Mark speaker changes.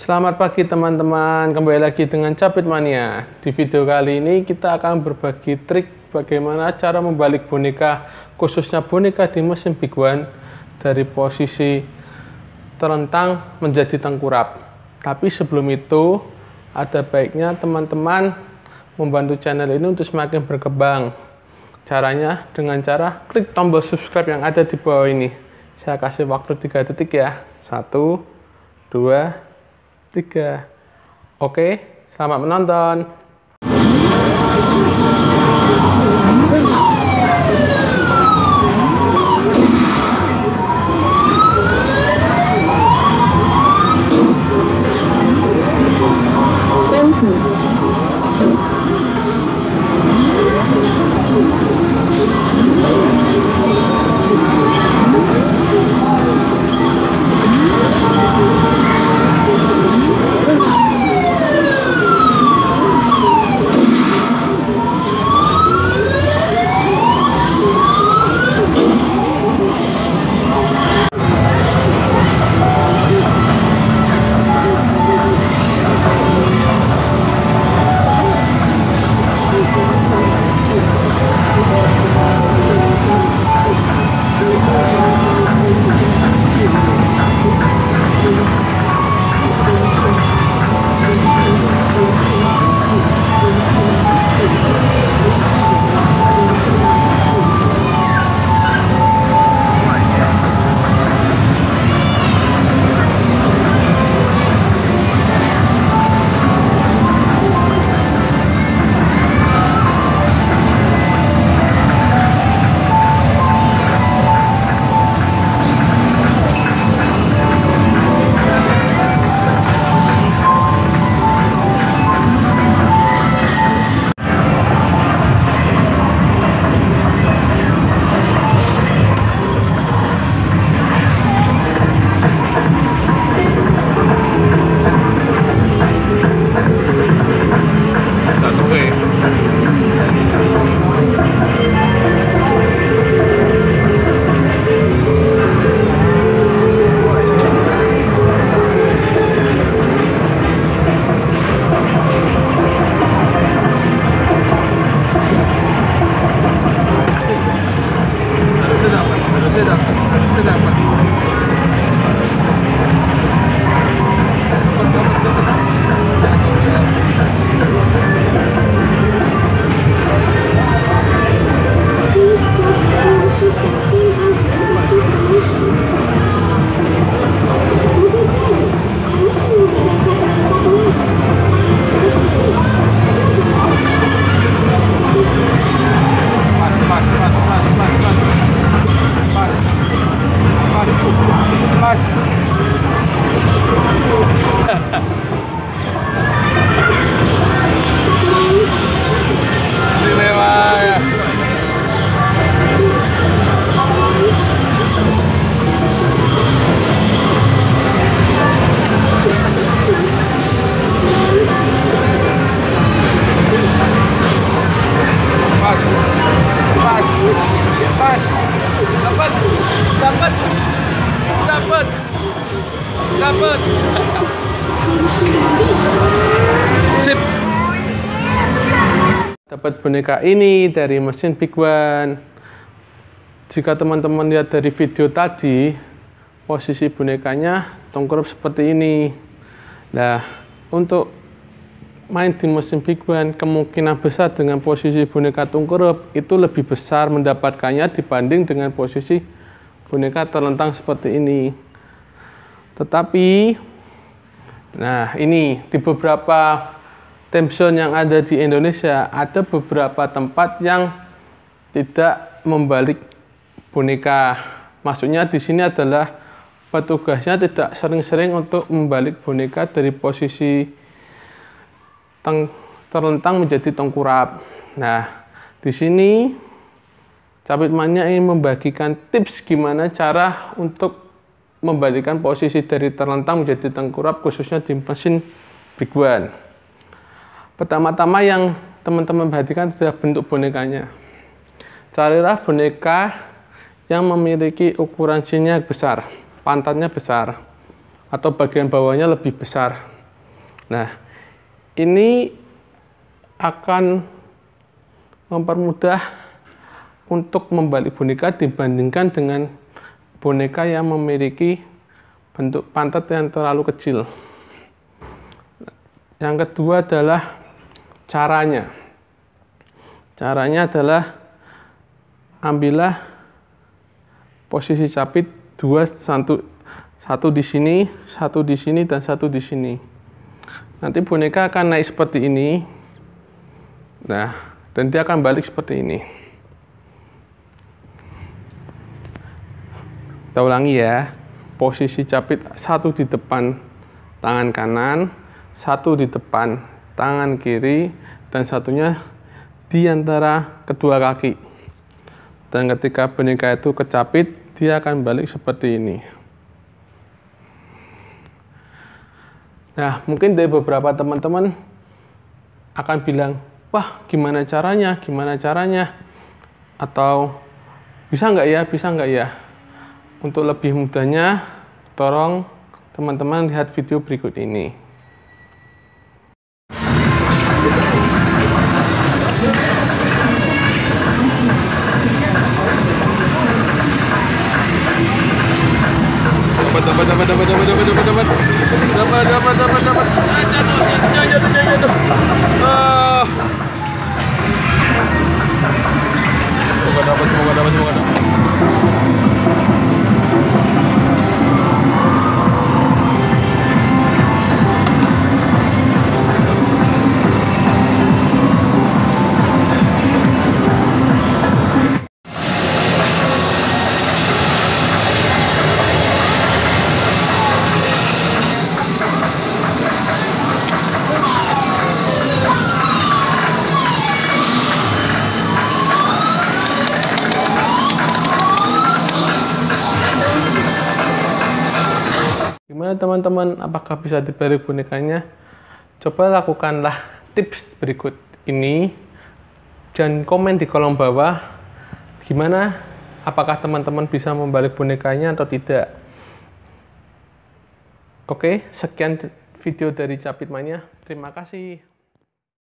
Speaker 1: Selamat pagi teman-teman, kembali lagi dengan Capit Mania. Di video kali ini kita akan berbagi trik bagaimana cara membalik boneka, khususnya boneka di mesin Big One, dari posisi terlentang menjadi tengkurap. Tapi sebelum itu, ada baiknya teman-teman membantu channel ini untuk semakin berkembang. Caranya dengan cara klik tombol subscribe yang ada di bawah ini. Saya kasih waktu 3 detik ya. 1, 2, 3. Oke, selamat menonton. Dapat. Sip. Dapat boneka ini dari mesin Big One. Jika teman-teman lihat dari video tadi, posisi bonekanya tengkurap seperti ini. Nah, untuk main di mesin Big One, kemungkinan besar dengan posisi boneka tengkurap itu lebih besar mendapatkannya dibanding dengan posisi boneka terlentang seperti ini. Tetapi, nah ini di beberapa time zone yang ada di Indonesia, ada beberapa tempat yang tidak membalik boneka. Maksudnya di sini adalah petugasnya tidak sering-sering untuk membalik boneka dari posisi terlentang menjadi tengkurap. Nah, di sini Capit Mania ingin membagikan tips gimana cara untuk membalikkan posisi dari terlentang menjadi tengkurap, khususnya di mesin Big One. Pertama-tama yang teman-teman perhatikan adalah bentuk bonekanya. Carilah boneka yang memiliki ukuran sininya besar, pantatnya besar, atau bagian bawahnya lebih besar. Nah, ini akan mempermudah untuk membalik boneka dibandingkan dengan boneka yang memiliki bentuk pantat yang terlalu kecil. Yang kedua adalah caranya. Caranya adalah ambillah posisi capit satu di sini, satu di sini, dan satu di sini. Nanti boneka akan naik seperti ini. Nah, dan dia akan balik seperti ini. Kita ulangi ya. Posisi capit satu di depan tangan kanan, satu di depan tangan kiri, dan satunya di antara kedua kaki. Dan ketika boneka itu kecapit, dia akan balik seperti ini. Nah, mungkin dari beberapa teman-teman akan bilang, wah, gimana caranya? Atau bisa nggak ya? Untuk lebih mudahnya, tolong teman-teman lihat video berikut ini. Dapat. Semoga dapat. Gimana teman-teman, apakah bisa dibalik bonekanya? Coba lakukanlah tips berikut ini dan komen di kolom bawah gimana, apakah teman-teman bisa membalik bonekanya atau tidak. Oke, sekian video dari Capit Mania. Terima kasih.